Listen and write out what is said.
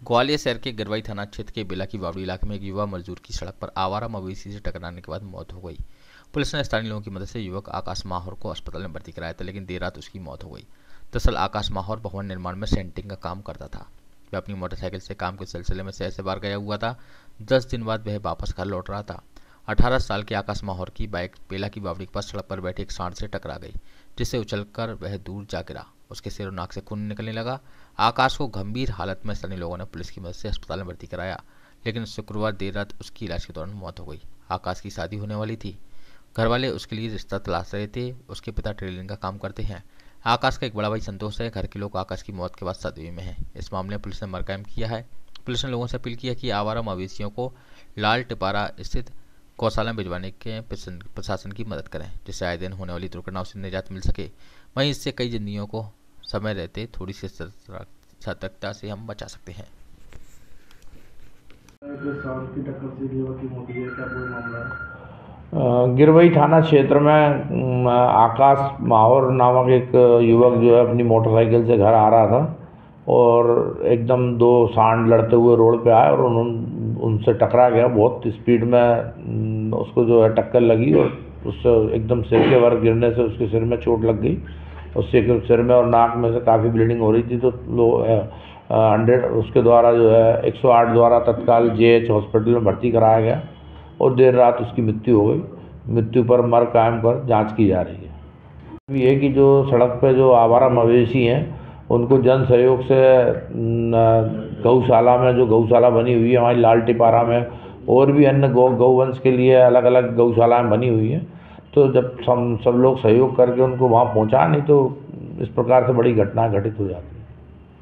ग्वालियर शहर के गिरवाई थाना क्षेत्र के बेला की बावड़ी इलाके में एक युवा मजदूर की सड़क पर आवारा मवेशी से टकराने के बाद मौत हो गई। पुलिस ने स्थानीय लोगों की मदद से युवक आकाश माहौर को अस्पताल में भर्ती कराया था, लेकिन देर रात उसकी मौत हो गई। दरअसल आकाश माहौर भवन निर्माण में सेंटिंग का काम करता था। वह अपनी मोटरसाइकिल से काम के सिलसिले में शहर से बाहर गया हुआ था। 10 दिन बाद वह वापस घर लौट रहा था। 18 साल के आकाश माहौर की बाइक बेला की बावड़ी के पास सड़क पर बैठे एक सांड से टकरा गई, जिससे उछलकर वह दूर जा गिरा। उसके सिर और नाक से खून निकलने लगा। आकाश को गंभीर हालत में स्थानीय लोगों ने पुलिस की मदद से अस्पताल में भर्ती कराया, लेकिन शुक्रवार देर रात उसकी इलाज के दौरान मौत हो गई। आकाश की शादी होने वाली थी। घर वाले उसके लिए रिश्ता तलाश रहे थे। उसके पिता टेलरिंग का काम करते हैं। आकाश का एक बड़ा भाई संतोष है। घर के लोग आकाश की मौत के बाद सदमे में हैं। इस मामले में पुलिस ने मरकायम किया है। पुलिस ने लोगों से अपील की है कि आवारा मवेशियों को लाल टिपारा स्थित गौशाला में भिजवाने के प्रशासन की मदद करें, जिससे आए दिन होने वाली दुर्घटनाओं से निजात मिल सके। वहीं इससे कई जिंदगियों को समय रहते थोड़ी सी सतर्कता से हम बचा सकते हैं। गिरवई थाना क्षेत्र में आकाश माहौर नामक एक युवक जो है अपनी मोटरसाइकिल से घर आ रहा था और एकदम दो सांड लड़ते हुए रोड पे आए और उनसे टकरा गया। बहुत स्पीड में उसको जो है टक्कर लगी और उससे एकदम सिर के बल गिरने से उसके सिर में चोट लग गई। उससे सिर में और नाक में से काफ़ी ब्लीडिंग हो रही थी। तो उसके द्वारा जो है 108 द्वारा तत्काल JH हॉस्पिटल में भर्ती कराया गया और देर रात उसकी मृत्यु हो गई। मृत्यु पर मर कायम कर जांच की जा रही है। ये कि जो सड़क पे जो आवारा मवेशी हैं उनको जन सहयोग से गौशाला में जो गौशाला बनी हुई है हमारी लाल टिपारा में, और भी अन्य गौवंश के लिए अलग अलग गौशालाएँ बनी हुई हैं। तो जब सब लोग सहयोग करके उनको वहाँ पहुँचा, नहीं तो इस प्रकार से बड़ी घटना घटित हो जाती है।